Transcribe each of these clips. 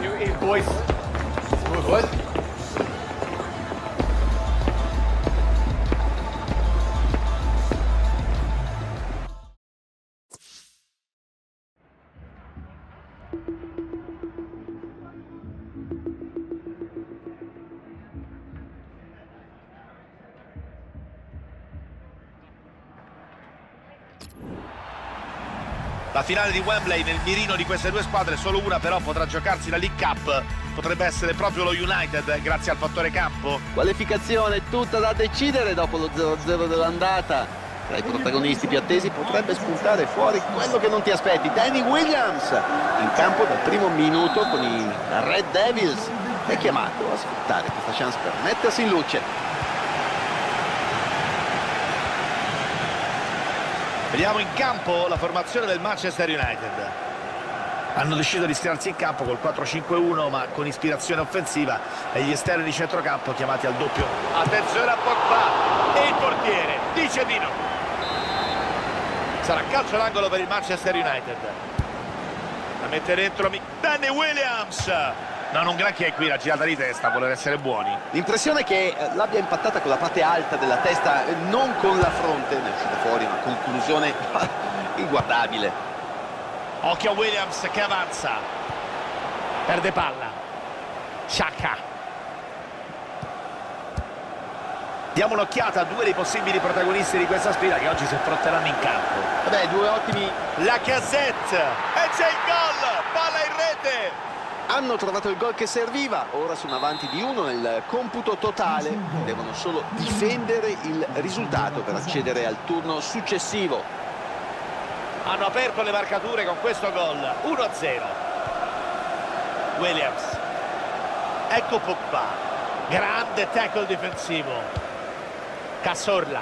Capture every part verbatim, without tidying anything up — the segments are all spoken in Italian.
Here it is, boys. Smooth, boys. La finale di Wembley nel mirino di queste due squadre, solo una però potrà giocarsi la League Cup. Potrebbe essere proprio lo United grazie al fattore campo. Qualificazione tutta da decidere dopo lo zero a zero dell'andata. Tra i protagonisti più attesi potrebbe spuntare fuori quello che non ti aspetti, Danny Williams, in campo dal primo minuto con i Red Devils. È chiamato a sfruttare questa chance per mettersi in luce. Vediamo in campo la formazione del Manchester United. Hanno deciso di schierarsi in campo col quattro cinque uno ma con ispirazione offensiva e gli esterni di centrocampo chiamati al doppio. Attenzione a Pogba e il portiere dice di no. Sarà calcio d'angolo per il Manchester United. La mette dentro Danny Williams. No, non granché qui la girata di testa, voler essere buoni. L'impressione è che l'abbia impattata con la parte alta della testa, non con la fronte, ne è uscita fuori una conclusione inguardabile. Occhio a Williams che avanza. Perde palla. Xhaka. Diamo un'occhiata a due dei possibili protagonisti di questa sfida che oggi si affronteranno in campo. Vabbè, due ottimi. Lacazette. E c'è il gol. Palla in rete. Hanno trovato il gol che serviva, ora sono avanti di uno nel computo totale, devono solo difendere il risultato per accedere al turno successivo. Hanno aperto le marcature con questo gol, uno a zero. Williams. Ecco Pogba, grande tackle difensivo. Cazorla.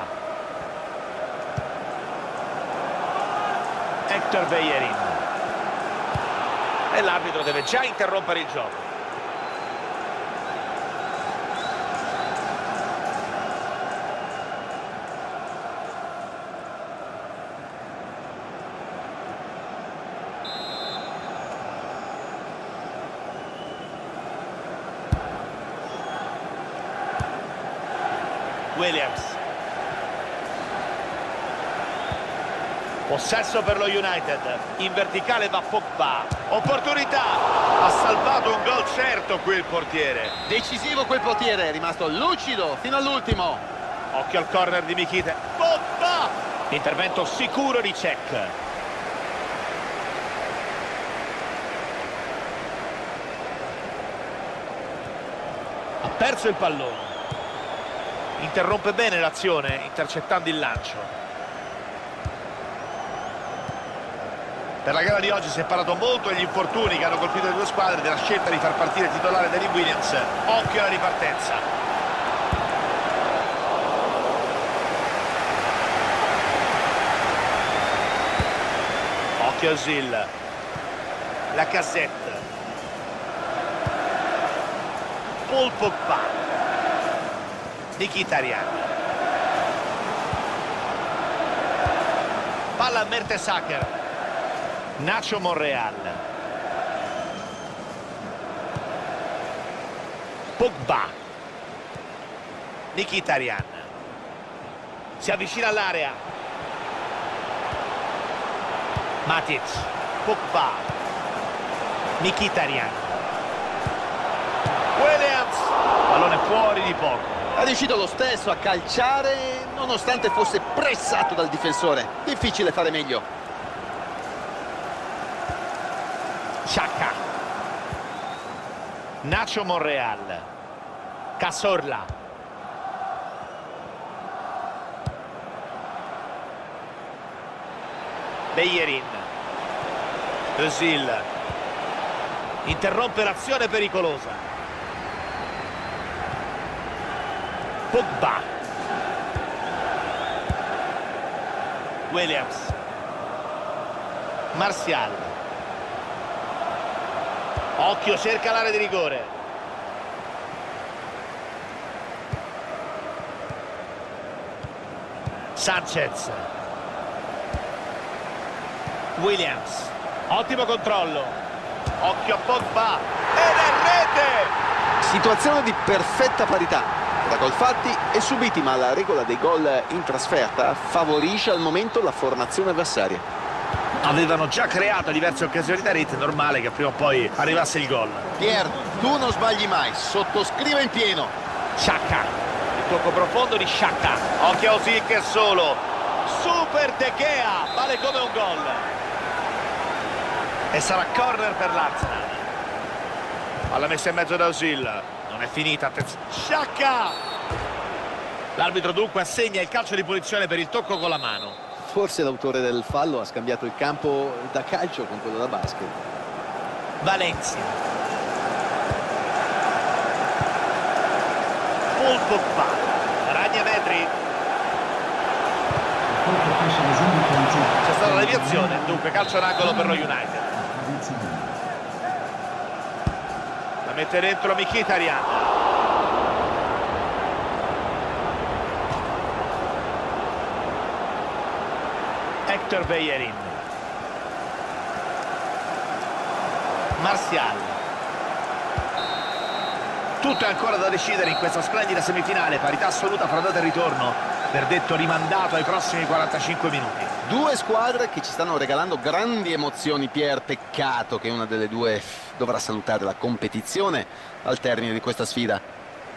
Hector Bellerin. E l'arbitro deve già interrompere il gioco. Williams. Possesso per lo United, in verticale va Pogba, opportunità, ha salvato un gol certo qui il portiere. Decisivo quel portiere, è rimasto lucido fino all'ultimo. Occhio al corner di Michite, Pogba, intervento sicuro di Cech. Ha perso il pallone, interrompe bene l'azione intercettando il lancio. Per la gara di oggi si è parlato molto degli infortuni che hanno colpito le due squadre, della scelta di far partire titolare Danny Williams. Occhio alla ripartenza. Occhio a Özil. Lacazette. Paul Pogba. Mkhitaryan. Palla a Mertesacker. Nacho Monreal. Pogba. Mkhitaryan. Si avvicina all'area. Matic. Pogba. Mkhitaryan. Williams. Pallone fuori di poco. È riuscito lo stesso a calciare nonostante fosse pressato dal difensore. Difficile fare meglio. Xhaka. Nacho Monreal. Cazorla. Bellerin. Özil. Interrompe l'azione pericolosa. Pogba. Williams. Martial. Occhio, cerca l'area di rigore. Sanchez. Williams. Ottimo controllo. Occhio a Pogba. ed è rete! Situazione di perfetta parità tra gol fatti e subiti, ma la regola dei gol in trasferta favorisce al momento la formazione avversaria. Avevano già creato diverse occasioni da rete, è normale che prima o poi arrivasse il gol. Pier, tu non sbagli mai, sottoscrive in pieno. Xhaka, il tocco profondo di Xhaka. Occhio a Özil che è solo. Super De Gea, vale come un gol. E sarà corner per l'Arsenal. Palla messa in mezzo da Özil. Non è finita, attenzione. Xhaka! L'arbitro dunque assegna il calcio di punizione per il tocco con la mano. Forse l'autore del fallo ha scambiato il campo da calcio con quello da basket. Valencia. Paul Pogba. Ragna metri. C'è stata la deviazione, dunque calcio d'angolo per lo United. La mette dentro Mkhitaryan. Hector Bellerin. Martial. Tutto è ancora da decidere in questa splendida semifinale, parità assoluta fra andata e ritorno, verdetto rimandato ai prossimi quarantacinque minuti. Due squadre che ci stanno regalando grandi emozioni, Pier. Peccato che una delle due dovrà salutare la competizione al termine di questa sfida.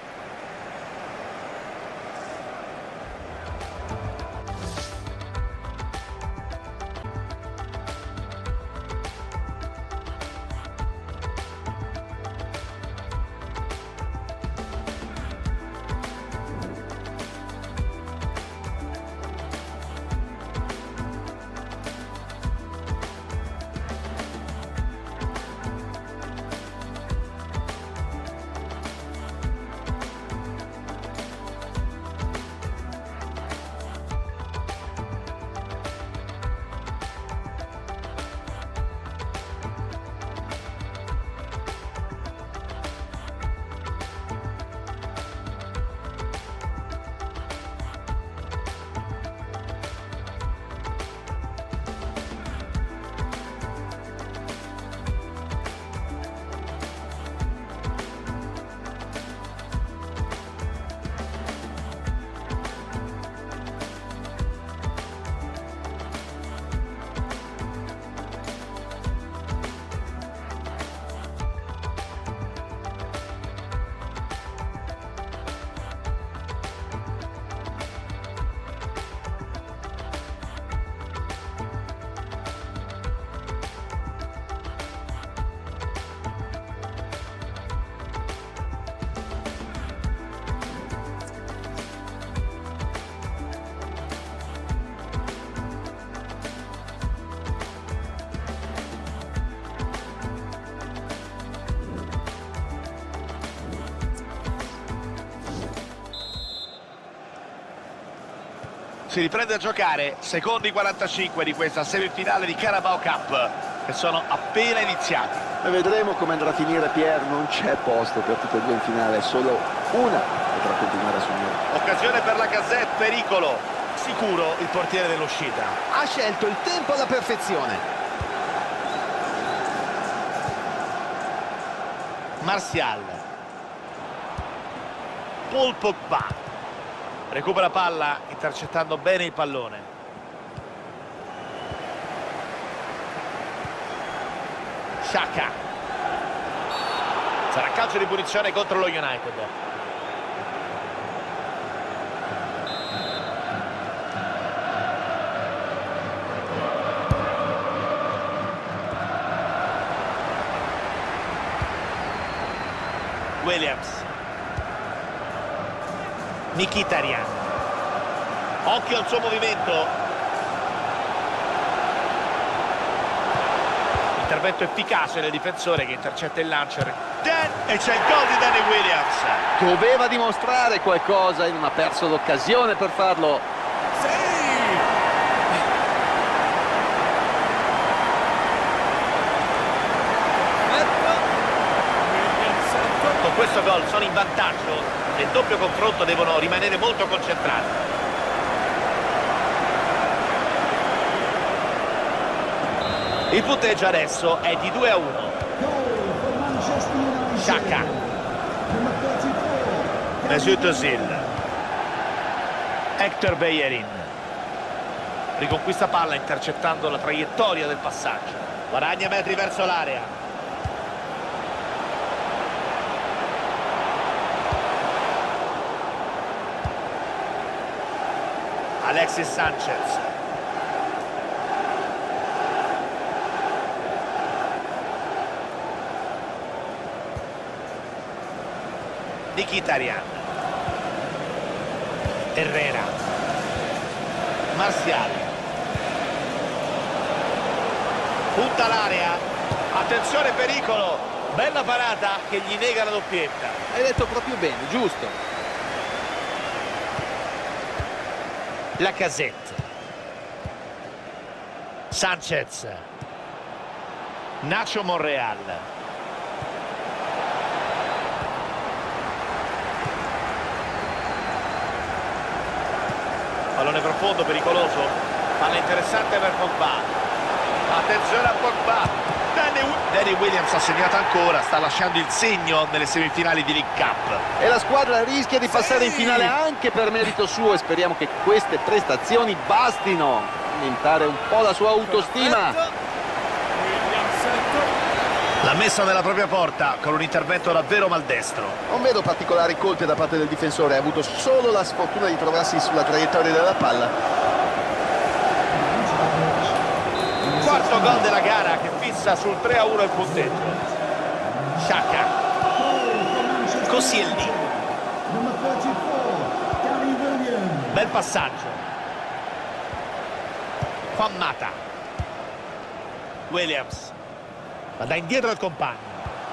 Si riprende a giocare, secondi quarantacinque di questa semifinale di Carabao Cup, che sono appena iniziati. E vedremo come andrà a finire, Pier. Non c'è posto per tutte e due in finale, solo una potrà continuare a sognare. Occasione per la Gazette, pericolo. Sicuro il portiere dell'uscita. Ha scelto il tempo alla perfezione. Martial. Paul Pogba. Recupera palla, intercettando bene il pallone. Xhaka. Sarà calcio di punizione contro lo United. Williams. Mkhitaryan. Occhio al suo movimento. Intervento efficace del difensore che intercetta il lancio. Dan, e c'è il gol di Danny Williams. Doveva dimostrare qualcosa e non ha perso l'occasione per farlo. Con questo gol sono in vantaggio. Nel doppio confronto devono rimanere molto concentrati. Il punteggio adesso è di due a uno. Sciacca, Mesut Özil, Hector Bellerin, riconquista palla intercettando la traiettoria del passaggio, guadagna metri verso l'area, Alexis Sanchez, Mkhitaryan, Herrera, Martial, punta l'area, attenzione pericolo, bella parata che gli nega la doppietta. Hai detto proprio bene, giusto. Lacazette, Sanchez, Nacho Monreal, pallone profondo, pericoloso, palla interessante per Pogba, attenzione a Pogba, Danny, Danny Williams ha segnato ancora, sta lasciando il segno nelle semifinali di League Cup. E la squadra rischia di passare in finale anche per merito suo e speriamo che queste prestazioni bastino a aumentare un po' la sua autostima. L'ha messa nella propria porta con un intervento davvero maldestro. Non vedo particolari colpe da parte del difensore, ha avuto solo la sfortuna di trovarsi sulla traiettoria della palla. Quarto gol della gara che fissa sul tre a uno il punteggio. Sciacca, Koscielny, bel passaggio, Juan Mata, Williams, ma dà indietro il compagno.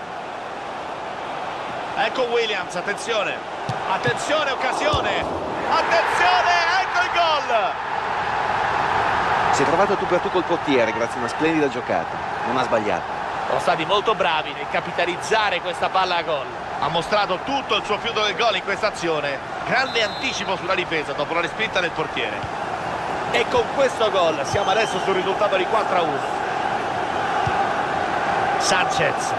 Ecco Williams, attenzione, attenzione, occasione, attenzione, ecco il gol. Si è trovato tu per tu col portiere grazie a una splendida giocata, non ha sbagliato. Sono stati molto bravi nel capitalizzare questa palla a gol. Ha mostrato tutto il suo fiuto del gol in questa azione, grande anticipo sulla difesa dopo la respinta del portiere. E con questo gol siamo adesso sul risultato di quattro a uno. Sanchez,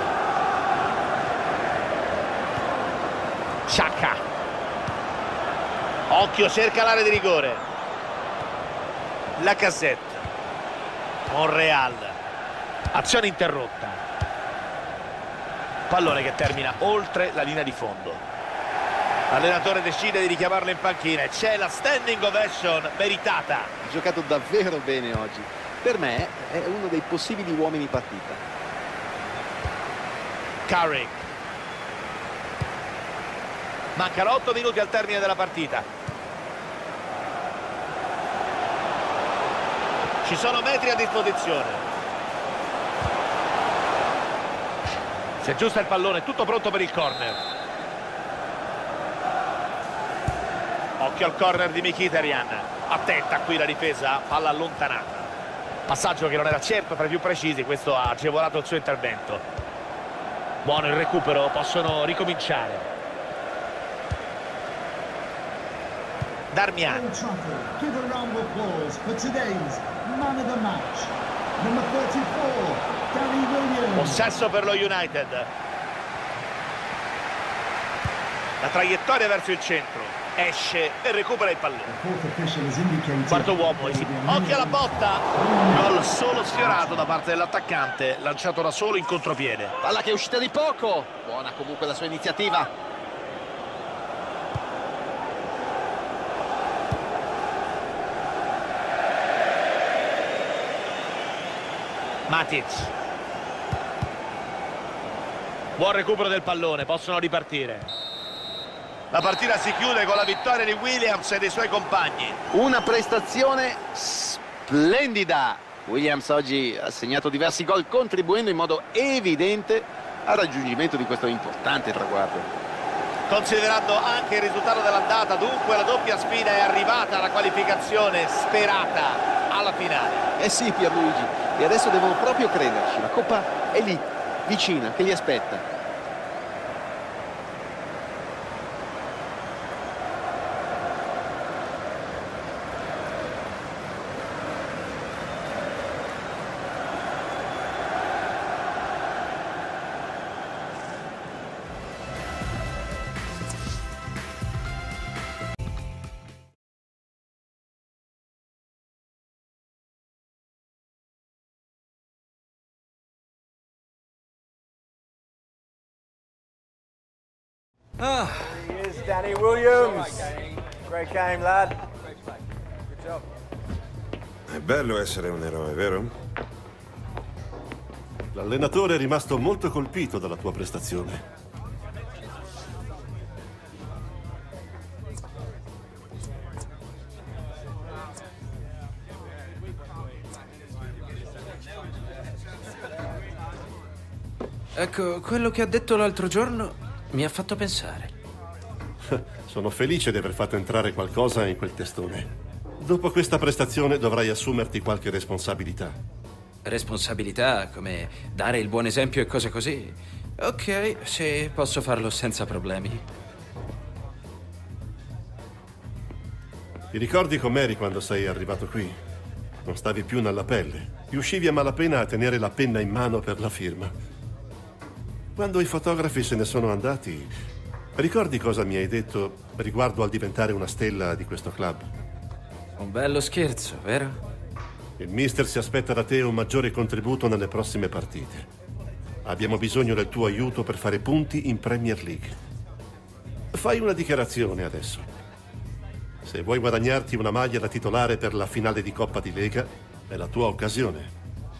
Sciacca, occhio, cerca l'area di rigore, Lacazette, Monreal, azione interrotta, pallone che termina oltre la linea di fondo. L'allenatore decide di richiamarlo in panchina e c'è la standing ovation meritata. Ha giocato davvero bene oggi, per me è uno dei possibili uomini partita. Carrick, mancano otto minuti al termine della partita, ci sono metri a disposizione, si aggiusta il pallone, tutto pronto per il corner, occhio al corner di Mkhitaryan, attenta qui la difesa, palla allontanata, passaggio che non era certo tra i più precisi, questo ha agevolato il suo intervento. Buono il recupero, possono ricominciare. Darmian, possesso per lo United, la traiettoria verso il centro, esce e recupera il pallone. Quarto uomo, occhio alla botta, gol solo sfiorato da parte dell'attaccante, lanciato da solo in contropiede. Palla che è uscita di poco, buona comunque la sua iniziativa. Matic, buon recupero del pallone, possono ripartire. La partita si chiude con la vittoria di Williams e dei suoi compagni. Una prestazione splendida. Williams oggi ha segnato diversi gol contribuendo in modo evidente al raggiungimento di questo importante traguardo. Considerando anche il risultato dell'andata, dunque la doppia sfida è arrivata alla qualificazione sperata alla finale. Eh sì, Pierluigi, e adesso devono proprio crederci. La Coppa è lì, vicina, che li aspetta. Ah. There he is, Danny Williams. Great game, lad. Good job. È bello essere un eroe, vero? L'allenatore è rimasto molto colpito dalla tua prestazione. Ecco, quello che ha detto l'altro giorno mi ha fatto pensare. Sono felice di aver fatto entrare qualcosa in quel testone. Dopo questa prestazione dovrai assumerti qualche responsabilità. Responsabilità, come dare il buon esempio e cose così. Ok, sì, posso farlo senza problemi. Ti ricordi com'eri quando sei arrivato qui? Non stavi più nella pelle. Riuscivi a malapena a tenere la penna in mano per la firma. Quando i fotografi se ne sono andati, ricordi cosa mi hai detto riguardo al diventare una stella di questo club? Un bello scherzo, vero? Il mister si aspetta da te un maggiore contributo nelle prossime partite. Abbiamo bisogno del tuo aiuto per fare punti in Premier League. Fai una dichiarazione adesso. Se vuoi guadagnarti una maglia da titolare per la finale di Coppa di Lega, è la tua occasione.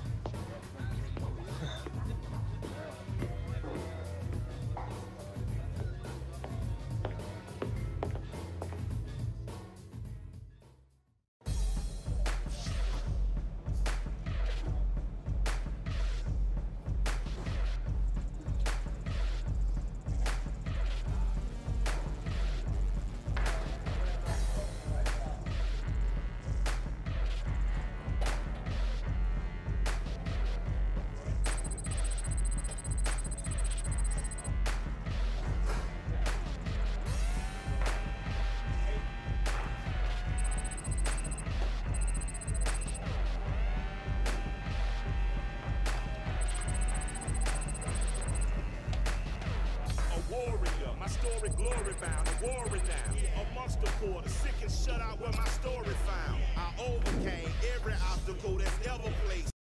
My story glory bound, a war renowned. Amongst the poor, the sick and shut out where my story found. I overcame every obstacle that's ever placed.